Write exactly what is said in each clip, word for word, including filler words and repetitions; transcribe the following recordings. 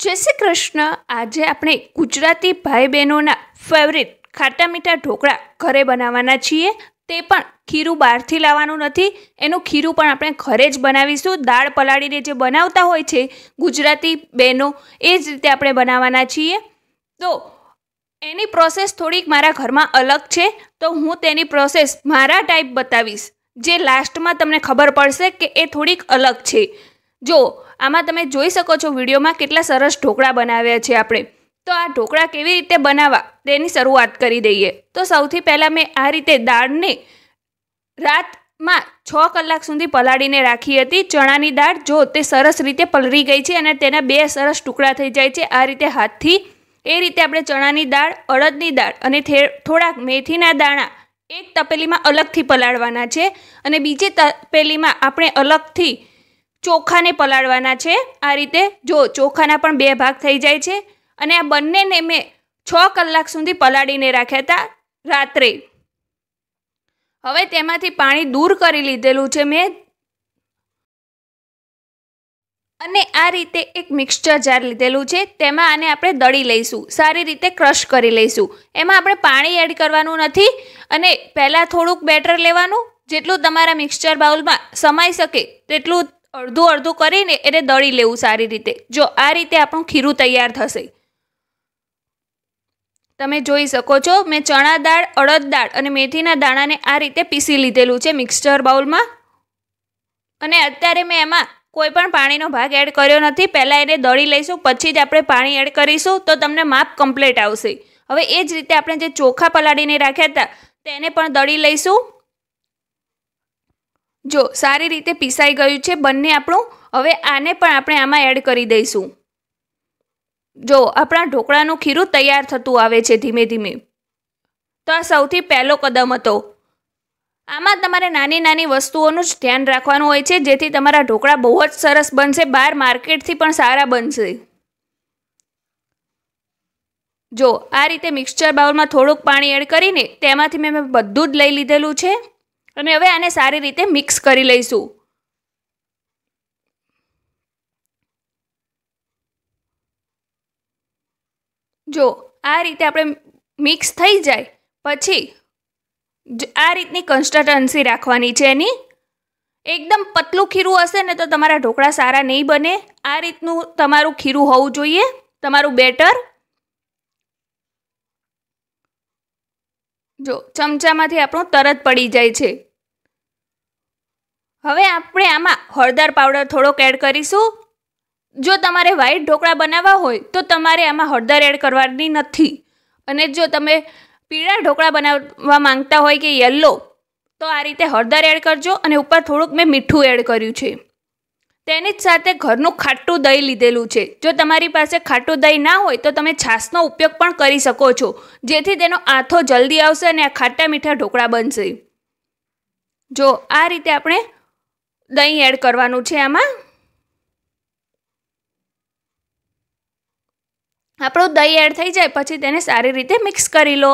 जय श्री कृष्ण। आज આપણે ગુજરાતી ભાઈ બહેનોના ફેવરિટ ખાટા મીઠા ઢોકળા ઘરે બનાવવાના છીએ। તે પણ ખીરું બહારથી લાવવાનું નથી, એનું ખીરું પણ આપણે ઘરે જ બનાવીશું। દાળ પલાળીને જે બનાવતા હોય છે ગુજરાતી બહેનો એ જ રીતે આપણે બનાવવાના છીએ। તો એની પ્રોસેસ થોડીક મારા ઘરમાં અલગ છે, તો હું તેની પ્રોસેસ મારા ટાઈપ બતાવીશ, જે લાસ્ટમાં તમને ખબર પડશે કે એ થોડીક અલગ છે। જો આમાં તમે જોઈ શકો છો વિડીયોમાં કેટલા સરસ ઢોકળા બનાવ્યા છે આપણે। તો આ ઢોકળા કેવી રીતે બનાવવા તેની શરૂઆત કરી દઈએ। તો સૌથી પહેલાં મેં આ રીતે દાળને રાતમાં છ કલાક સુધી પલાળીને રાખી હતી। ચણાની દાળ જો તે સરસ રીતે પલળી ગઈ છે અને તેના બે સરસ ટુકડા થઈ જાય છે આ રીતે હાથથી। એ રીતે આપણે ચણાની દાળ, અડદની દાળ અને થોડાક મેથીના દાણા એક તપેલીમાં અલગથી પલાળવાના છે અને બીજી તપેલીમાં આપણે અલગથી ચોખાને પલાળવાના છે। આ રીતે જો ચોખાના પણ બે ભાગ થઈ જાય છે અને આ બંનેને મેં છ કલાક સુધી પલાળીને રાખ્યા હતા રાત્રે। હવે તેમાંથી પાણી દૂર કરી લીધેલું છે મેં અને આ રીતે એક મિક્સચર જાર લીધેલું છે, તેમાં આને આપણે દળી લઈશું, સારી રીતે ક્રશ કરી લઈશું। એમાં આપણે પાણી એડ કરવાનું નથી અને પહેલાં થોડુંક બેટર લેવાનું, જેટલું તમારા મિક્સચર બાઉલમાં સમાઈ શકે તેટલું અડધું અડધું કરીને એને દળી લેવું સારી રીતે। જો આ રીતે આપણું ખીરું તૈયાર થશે। તમે જોઈ શકો છો મેં ચણા દાળ, અડદ દાળ અને મેથીના દાણાને આ રીતે પીસી લીધેલું છે મિક્સચર બાઉલમાં અને અત્યારે મેં એમાં કોઈ પણ પાણીનો ભાગ એડ કર્યો નથી। પહેલાં એને દળી લઈશું, પછી જ આપણે પાણી એડ કરીશું તો તમને માપ કમ્પ્લીટ આવશે। હવે એ જ રીતે આપણે જે ચોખા પલાળીને રાખ્યા હતા તેને પણ દળી લઈશું। જો સારી રીતે પીસાઈ ગયું છે બંને આપણું। હવે આને પણ આપણે આમાં એડ કરી દઈશું। જો આપણા ઢોકળાનું ખીરું તૈયાર થતું આવે છે ધીમે ધીમે। તો આ સૌથી પહેલો કદમ હતો। આમાં તમારે નાની નાની વસ્તુઓનું જ ધ્યાન રાખવાનું હોય છે, જેથી તમારા ઢોકળા બહુ જ સરસ બનશે, બહાર માર્કેટથી પણ સારા બનશે। જો આ રીતે મિક્સચર બાઉલમાં થોડુંક પાણી એડ કરીને તેમાંથી મેં બધું જ લઈ લીધેલું છે અને હવે આને સારી રીતે મિક્સ કરી લઈશું। જો આ રીતે આપણે મિક્સ થઈ જાય પછી આ રીતની કન્સિસ્ટન્સી રાખવાની છે એની। એકદમ પતલું ખીરું હશે ને તો તમારા ઢોકળા સારા નહીં બને। આ રીતનું તમારું ખીરું હોવું જોઈએ, તમારું બેટર। જો ચમચામાંથી આપણું તરત પડી જાય છે। હવે આપણે આમાં હળદર પાવડર થોડોક એડ કરીશું। જો તમારે વ્હાઈટ ઢોકળા બનાવવા હોય તો તમારે આમાં હળદર એડ કરવાની નથી, અને જો તમે પીળા ઢોકળા બનાવવા માંગતા હોય કે યલો, તો આ રીતે હળદર એડ કરજો અને ઉપર થોડુંક મેં મીઠું એડ કર્યું છે। તેની જ સાથે ઘરનું ખાટું દહીં લીધેલું છે। જો તમારી પાસે ખાટું દહીં ના હોય તો તમે છાશનો ઉપયોગ પણ કરી શકો છો, જેથી તેનો આથો જલ્દી આવશે અને આ ખાટા મીઠા ઢોકળા બનશે। જો આ રીતે આપણે દહીં એડ કરવાનું છે આમાં। આપણું દહીં એડ થઈ જાય પછી તેને સારી રીતે મિક્સ કરી લો।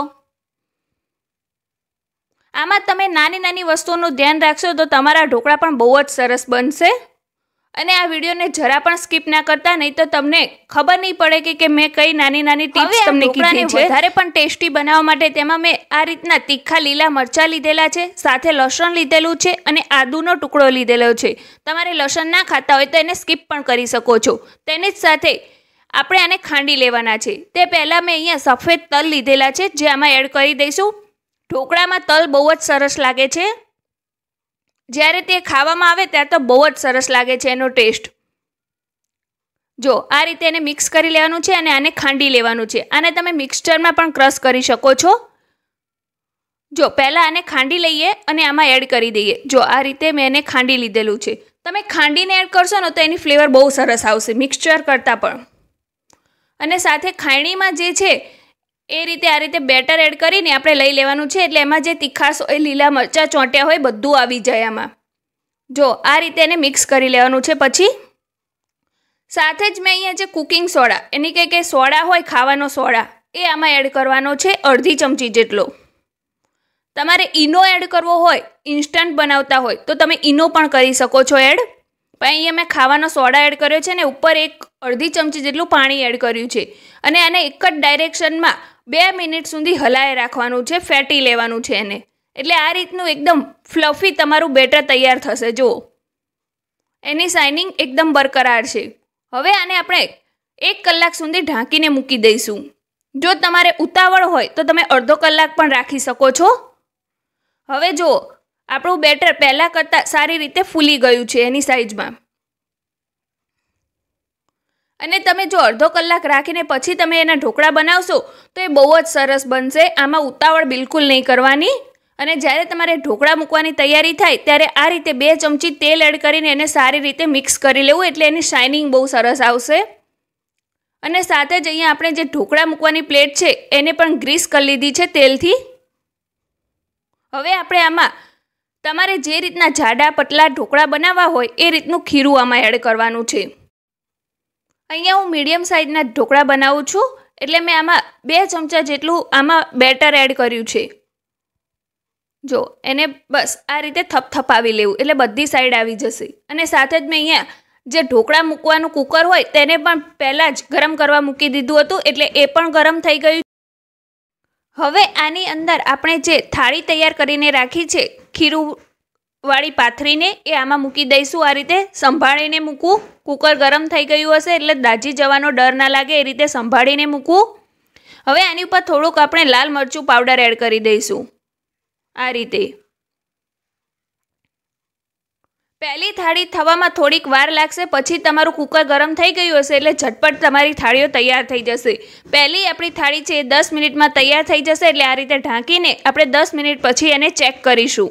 આમાં તમે નાની નાની વસ્તુઓનું ધ્યાન રાખશો તો તમારા ઢોકળા પણ બહુ જ સરસ બનશે। અને આ વિડીયોને જરા પણ સ્કીપ ના કરતા, નહીં તો તમને ખબર નહીં પડે કે કે મેં કઈ નાની નાની ટિપ્સ તમને કીધી છે। વધારે પણ ટેસ્ટી બનાવવા માટે તેમાં મેં આ રીતના તીખા લીલા મરચાં લીધેલા છે, સાથે લસણ લીધેલું છે અને આદુનો ટુકડો લીધેલો છે। તમારે લસણ ના ખાતા હોય તો એને સ્કીપ પણ કરી શકો છો। તેની જ સાથે આપણે આને ખાંડી લેવાના છે। તે પહેલાં મેં અહીંયા સફેદ તલ લીધેલા છે, જે આમાં એડ કરી દઈશું। ઢોકળામાં તલ બહુ જ સરસ લાગે છે, જ્યારે તે ખાવામાં આવે ત્યારે તો બહુ જ સરસ લાગે છે એનો ટેસ્ટ। જો આ રીતે એને મિક્સ કરી લેવાનું છે અને આને ખાંડી લેવાનું છે। આને તમે મિક્સચરમાં પણ ક્રશ કરી શકો છો। જો પહેલાં આને ખાંડી લઈએ અને આમાં એડ કરી દઈએ। જો આ રીતે મેં એને ખાંડી લીધેલું છે। તમે ખાંડીને એડ કરશો ને તો એની ફ્લેવર બહુ સરસ આવશે મિક્સચર કરતાં પણ। અને સાથે ખાયણીમાં જે છે એ રીતે આ રીતે બેટર એડ કરીને આપણે લઈ લેવાનું છે, એટલે એમાં જે તીખાશ હોય, લીલા મરચાં ચોંટ્યા હોય, બધું આવી જાય આમાં। જો આ રીતે એને મિક્સ કરી લેવાનું છે। પછી સાથે જ મેં અહીંયા જે કુકિંગ સોડા, એની કંઈ કંઈ સોડા હોય, ખાવાનો સોડા, એ આમાં એડ કરવાનો છે અડધી ચમચી જેટલો। તમારે ઈનો એડ કરવો હોય, ઇન્સ્ટન્ટ બનાવતા હોય તો તમે ઈનો પણ કરી શકો છો એડ। પણ અહીંયા મેં ખાવાનો સોડા એડ કર્યો છે ને ઉપર એક અડધી ચમચી જેટલું પાણી એડ કર્યું છે અને આને એક જ ડાયરેક્શનમાં બે મિનિટ સુધી હલાય રાખવાનું છે, ફેટી લેવાનું છે એને. એટલે આ રીતનું એકદમ ફ્લફી તમારું બેટર તૈયાર થશે. જુઓ એની શાઇનિંગ એકદમ બરકરાર છે. હવે આને આપણે એક કલાક સુધી ઢાંકીને મૂકી દઈશું. જો તમારે ઉતાવળ હોય તો તમે અડધો કલાક પણ રાખી શકો છો. હવે જુઓ આપણું બેટર પહેલાં કરતાં સારી રીતે ફૂલી ગયું છે એની સાઇઝમાં. અને તમે જો અડધો કલાક રાખીને પછી તમે એના ઢોકળા બનાવશો તો એ બહુ જ સરસ બનશે. આમાં ઉતાવળ બિલકુલ નહીં કરવાની. અને જ્યારે તમારે ઢોકળા મૂકવાની તૈયારી થાય ત્યારે આ રીતે બે ચમચી તેલ એડ કરીને એને સારી રીતે મિક્સ કરી લેવું, એટલે એની શાઇનિંગ બહુ સરસ આવશે. અને સાથે જ અહીંયા આપણે જે ઢોકળા મૂકવાની પ્લેટ છે એને પણ ગ્રીસ કરી લીધી છે તેલથી. હવે આપણે આમાં તમારે જે રીતના જાડા પતલા ઢોકળા બનાવવા હોય એ રીતનું ખીરું આમાં એડ કરવાનું છે. અહીંયા હું મીડિયમ સાઇઝના ઢોકળા બનાવું છું એટલે મેં આમાં બે ચમચા જેટલું આમાં બેટર એડ કર્યું છે. જો એને બસ આ રીતે થપથપાવી લેવું એટલે બધી સાઈડ આવી જશે. અને સાથે જ મેં અહીંયા જે ઢોકળા મૂકવાનું કુકર હોય તેને પણ પહેલાં જ ગરમ કરવા મૂકી દીધું હતું એટલે એ પણ ગરમ થઈ ગયું. હવે આની અંદર આપણે જે થાળી તૈયાર કરીને રાખી છે ખીરુંવાળી પાથરીને એ આમાં મૂકી દઈશું. આ રીતે સંભાળીને મૂકવું. કુકર ગરમ થઈ ગયું હશે એટલે દાજી જવાનો ડર ના લાગે એ રીતે સંભાળીને મૂકવું. હવે આની ઉપર થોડુંક આપણે લાલ મરચું પાવડર એડ કરી દઈશું. આ રીતે પહેલી થાળી થવામાં થોડીક વાર લાગશે, પછી તમારું કુકર ગરમ થઈ ગયું હશે એટલે ઝટપટ તમારી થાળીઓ તૈયાર થઈ જશે. પહેલી આપણી થાળી છે એ દસ મિનિટમાં તૈયાર થઈ જશે એટલે આ રીતે ઢાંકીને આપણે દસ મિનિટ પછી એને ચેક કરીશું.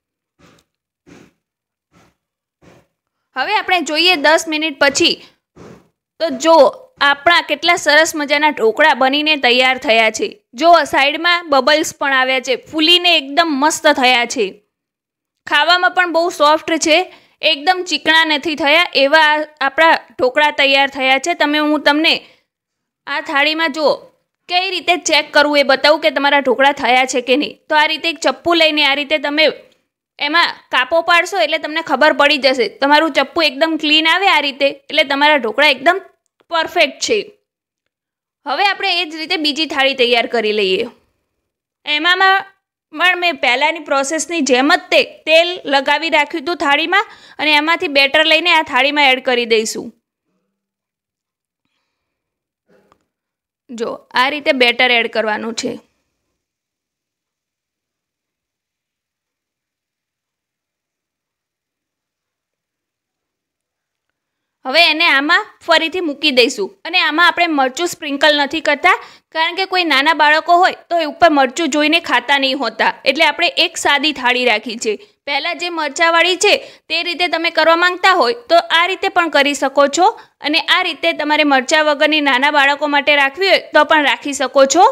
હવે આપણે જોઈએ દસ મિનિટ પછી તો જો આપણા કેટલા સરસ મજાના ઢોકળા બનીને તૈયાર થયા છે. જો સાઈડમાં બબલ્સ પણ આવ્યા છે, ફૂલીને એકદમ મસ્ત થયા છે. ખાવામાં પણ બહુ સોફ્ટ છે, એકદમ ચીકણા નથી થયા એવા આપણા ઢોકળા તૈયાર થયા છે. તમે હું તમને આ થાળીમાં જુઓ કઈ રીતે ચેક કરવું એ બતાવું કે તમારા ઢોકળા થયા છે કે નહીં. તો આ રીતે એક ચપ્પુ લઈને આ રીતે તમે એમાં કાપો પાડશો એટલે તમને ખબર પડી જશે. તમારું ચપ્પુ એકદમ ક્લીન આવે આ રીતે એટલે તમારા ઢોકળા એકદમ પરફેક્ટ છે. હવે આપણે એ જ રીતે બીજી થાળી તૈયાર કરી લઈએ. એમાં પણ મેં પહેલાંની પ્રોસેસની જેમ જ તે તેલ લગાવી રાખ્યું હતું થાળીમાં અને એમાંથી બેટર લઈને આ થાળીમાં એડ કરી દઈશું. જો આ રીતે બેટર એડ કરવાનું છે. હવે એને આમાં ફરીથી મૂકી દઈશું અને આમાં આપણે મરચું સ્પ્રિંકલ નથી કરતા કારણ કે કોઈ નાના બાળકો હોય તો એ ઉપર મરચું જોઈને ખાતા નહીં હોતા એટલે આપણે એક સાદી થાળી રાખી છે. પહેલાં જે મરચાંવાળી છે તે રીતે તમે કરવા માંગતા હોય તો આ રીતે પણ કરી શકો છો અને આ રીતે તમારે મરચાં વગરની નાના બાળકો માટે રાખવી હોય તો પણ રાખી શકો છો.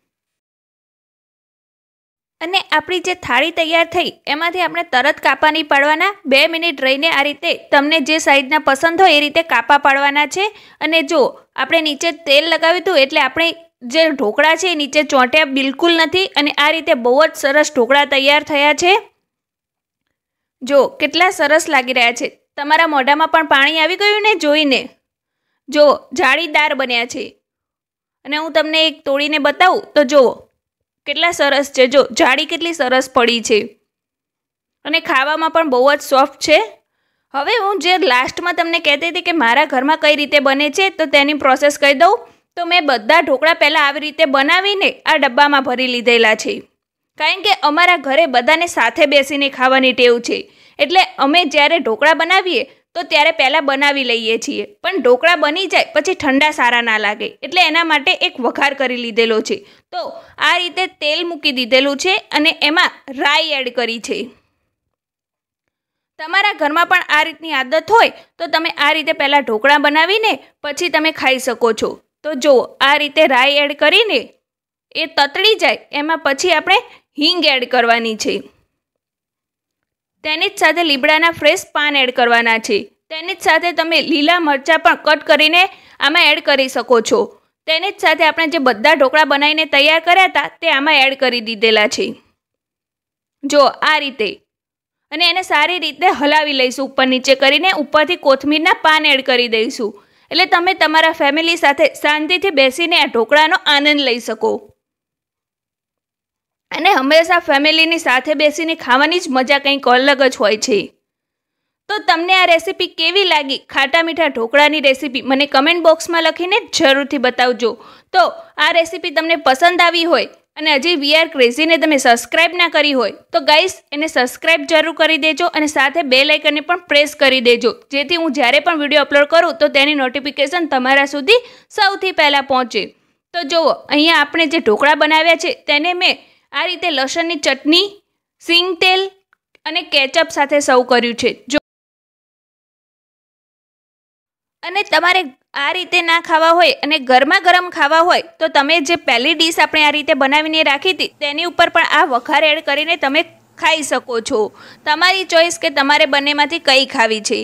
અને આપણી જે થાળી તૈયાર થઈ એમાંથી આપણે તરત કાપા નહીં પાડવાના. બે મિનિટ રહીને આ રીતે તમને જે સાઈઝના પસંદ હોય એ રીતે કાપા પાડવાના છે. અને જો આપણે નીચે તેલ લગાવ્યું હતું એટલે આપણે જે ઢોકળા છે એ નીચે ચોંટ્યા બિલકુલ નથી અને આ રીતે બહુ જ સરસ ઢોકળા તૈયાર થયા છે. જો કેટલા સરસ લાગી રહ્યા છે. તમારા મોઢામાં પણ પાણી આવી ગયું ને જોઈને. જો જાળીદાર બન્યા છે અને હું તમને એક તોડીને બતાવું તો જુઓ કેટલા સરસ છે. જો જાળી કેટલી સરસ પડી છે અને ખાવામાં પણ બહુ જ સોફ્ટ છે. હવે હું જે લાસ્ટમાં તમને કહેતી હતી કે મારા ઘરમાં કઈ રીતે બને છે તો તેની પ્રોસેસ કહી દઉં. તો મેં બધા ઢોકળા પહેલાં આવી રીતે બનાવીને આ ડબ્બામાં ભરી લીધેલા છે કારણ કે અમારા ઘરે બધાને સાથે બેસીને ખાવાની ટેવ છે એટલે અમે જ્યારે ઢોકળા બનાવીએ તો ત્યારે પહેલાં બનાવી લઈએ છીએ. પણ ઢોકળા બની જાય પછી ઠંડા સારા ના લાગે એટલે એના માટે એક વઘાર કરી લીધેલો છે. તો આ રીતે તેલ મૂકી દીધેલું છે અને એમાં રાઈ એડ કરી છે. તમારા ઘરમાં પણ આ રીતની આદત હોય તો તમે આ રીતે પહેલાં ઢોકળા બનાવીને પછી તમે ખાઈ શકો છો. તો જુઓ આ રીતે રાઈ એડ કરીને એ તતડી જાય એમાં પછી આપણે હિંગ એડ કરવાની છે. તેની જ સાથે લીમડાના ફ્રેશ પાન એડ કરવાના છે. તેની જ સાથે તમે લીલા મરચાં પણ કટ કરીને આમાં એડ કરી શકો છો. તેની જ સાથે આપણે જે બધા ઢોકળા બનાવીને તૈયાર કર્યા હતા તે આમાં એડ કરી દીધેલા છે. જો આ રીતે અને એને સારી રીતે હલાવી લઈશું ઉપર નીચે કરીને. ઉપરથી કોથમીરના પાન એડ કરી દઈશું. એટલે તમે તમારા ફેમિલી સાથે શાંતિથી બેસીને આ ઢોકળાનો આનંદ લઈ શકો. અને હંમેશા ફેમિલીની સાથે બેસીને ખાવાની જ મજા કંઈક અલગ જ હોય છે. તો તમને આ રેસીપી કેવી લાગી? ખાટા મીઠા ઢોકળાની રેસીપી મને કમેન્ટ બોક્સમાં લખીને જરૂરથી બતાવજો. તો આ રેસીપી તમને પસંદ આવી હોય અને હજી વી આર ક્રેઝીને તમે સબસ્ક્રાઇબ ના કરી હોય તો ગાઈસ એને સબસ્ક્રાઇબ જરૂર કરી દેજો અને સાથે બેલ આઇકનને પણ પ્રેસ કરી દેજો, જેથી હું જ્યારે પણ વિડીયો અપલોડ કરું તો તેની નોટિફિકેશન તમારા સુધી સૌથી પહેલાં પહોંચે. તો જુઓ, અહીંયા આપણે જે ઢોકળા બનાવ્યા છે તેને મેં આ રીતે લસણની ચટણી, સિંગ તેલ અને કેચઅપ સાથે સર્વ કર્યું છે. જો અને તમારે આ રીતે ના ખાવા હોય અને ગરમા ગરમ ખાવા હોય તો તમે જે પહેલી ડીશ આપણે આ રીતે બનાવીને રાખી હતી તેની ઉપર પણ આ વઘાર એડ કરીને તમે ખાઈ શકો છો. તમારી ચોઈસ કે તમારે બંનેમાંથી કઈ ખાવી છે.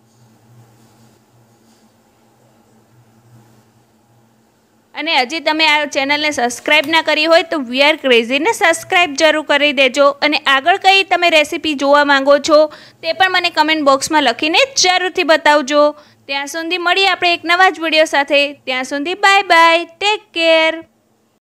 અને હજી તમે આ ચેનલને સબસ્ક્રાઇબ ના કરી હોય તો વી આર ક્રેઝીને સબસ્ક્રાઇબ જરૂર કરી દેજો. અને આગળ કઈ તમે રેસીપી જોવા માંગો છો તે પણ મને કમેન્ટ બોક્સમાં લખીને જરૂરથી બતાવજો. ત્યાં સુધી મળીએ આપણે એક નવા જ વિડીયો સાથે. ત્યાં સુધી બાય બાય, ટેક કેર.